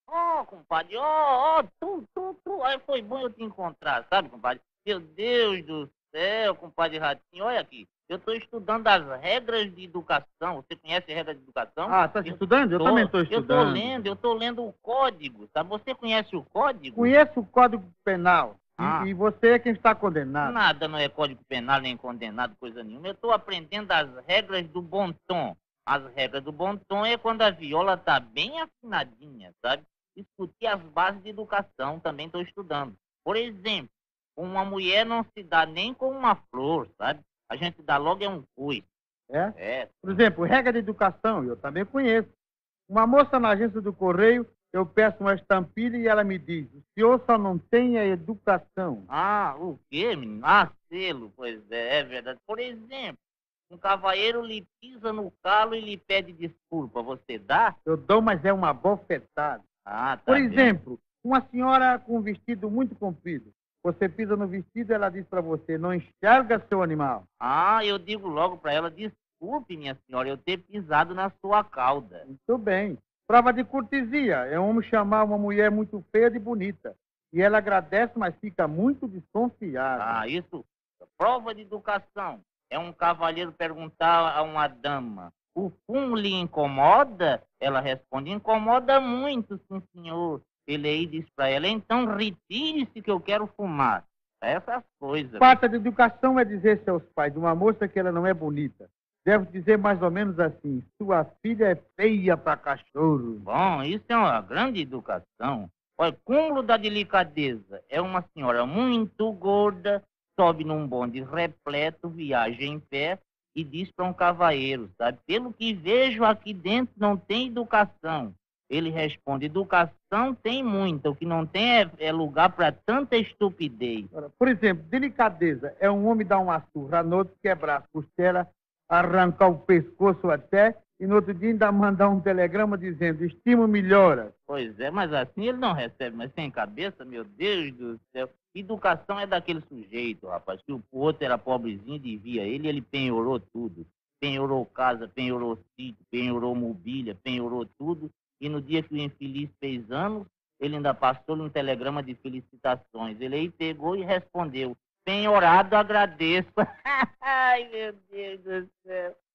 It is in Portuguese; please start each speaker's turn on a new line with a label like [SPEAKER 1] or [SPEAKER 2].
[SPEAKER 1] Compadre, tu. Aí foi bom eu te encontrar, sabe, compadre? Meu Deus do céu, compadre Ratinho, olha aqui. Eu estou estudando as regras de educação. Você conhece regras de educação?
[SPEAKER 2] Ah, tá estudando? Eu também estou estudando.
[SPEAKER 1] Eu tô lendo o código, sabe? Você conhece o código?
[SPEAKER 2] Conheço o Código Penal.
[SPEAKER 1] Ah.
[SPEAKER 2] E você é quem está condenado.
[SPEAKER 1] Nada não é código penal, nem condenado, coisa nenhuma. Eu estou aprendendo as regras do bom tom. As regras do bom tom é quando a viola está bem afinadinha, sabe? Discutir as bases de educação, também estou estudando. Por exemplo, uma mulher não se dá nem com uma flor, sabe? A gente dá logo é um coice.
[SPEAKER 2] É?
[SPEAKER 1] É.
[SPEAKER 2] Por exemplo, regra de educação, eu também conheço. Uma moça na agência do Correio, eu peço uma estampilha e ela me diz: o senhor só não tem a educação.
[SPEAKER 1] Ah, o quê, menino? Ah, selo, pois é verdade. Por exemplo, um cavalheiro lhe pisa no calo e lhe pede desculpa. Você dá?
[SPEAKER 2] Eu dou, mas é uma bofetada.
[SPEAKER 1] Ah, tá
[SPEAKER 2] Por
[SPEAKER 1] bem.
[SPEAKER 2] exemplo, uma senhora com um vestido muito comprido. Você pisa no vestido e ela diz para você: não enxerga seu animal.
[SPEAKER 1] Ah, eu digo logo para ela, desculpe, minha senhora, eu ter pisado na sua cauda.
[SPEAKER 2] Muito bem. Prova de cortesia. É um homem chamar uma mulher muito feia de bonita. E ela agradece, mas fica muito desconfiada.
[SPEAKER 1] Ah, isso, prova de educação. É um cavalheiro perguntar a uma dama, o fumo lhe incomoda? Ela responde, incomoda muito, sim, senhor. Ele aí diz para ela, então retire-se que eu quero fumar. Essas coisas.
[SPEAKER 2] Falta de educação é dizer seus pais de uma moça que ela não é bonita. Deve dizer mais ou menos assim: sua filha é feia para cachorro.
[SPEAKER 1] Bom, isso é uma grande educação. Olha, cúmulo da delicadeza. É uma senhora muito gorda, sobe num bonde repleto, viaja em pé e diz para um cavalheiro, sabe? Pelo que vejo aqui dentro não tem educação. Ele responde, educação tem muita, o que não tem é lugar para tanta estupidez.
[SPEAKER 2] Por exemplo, delicadeza é um homem dar uma surra, no outro quebrar a costela, arrancar o pescoço até, e no outro dia ainda mandar um telegrama dizendo: estimo melhora.
[SPEAKER 1] Pois é, mas assim ele não recebe, mas sem cabeça, meu Deus do céu. Educação é daquele sujeito, rapaz, que o outro era pobrezinho, devia ele penhorou tudo. Penhorou casa, penhorou sítio, penhorou mobília, penhorou tudo. E no dia que o infeliz fez anos, ele ainda passou um telegrama de felicitações. Ele aí pegou e respondeu, penhorado agradeço. Ai, meu Deus do céu.